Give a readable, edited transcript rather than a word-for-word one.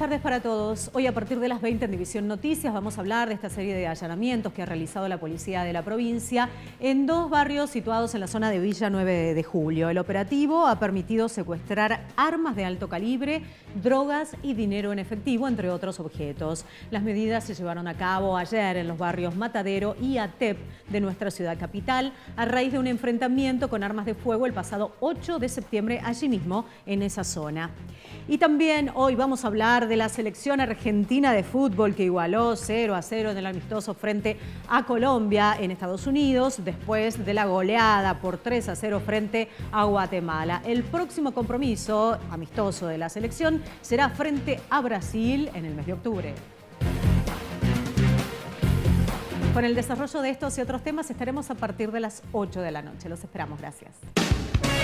tardes para todos. Hoy a partir de las 20 en División Noticias vamos a hablar de esta serie de allanamientos que ha realizado la policía de la provincia en dos barrios situados en la zona de Villa 9 de Julio. El operativo ha permitido secuestrar armas de alto calibre, drogas y dinero en efectivo, entre otros objetos. Las medidas se llevaron a cabo ayer en los barrios Matadero y Atep de nuestra ciudad capital, a raíz de un enfrentamiento con armas de fuego el pasado 8 de septiembre allí mismo en esa zona. Y también hoy vamos a hablar de la selección argentina de fútbol que igualó 0-0 en el amistoso frente a Colombia en Estados Unidos después de la goleada por 3-0 frente a Guatemala. El próximo compromiso amistoso de la selección será frente a Brasil en el mes de octubre. Con el desarrollo de estos y otros temas estaremos a partir de las 8 de la noche. Los esperamos. Gracias.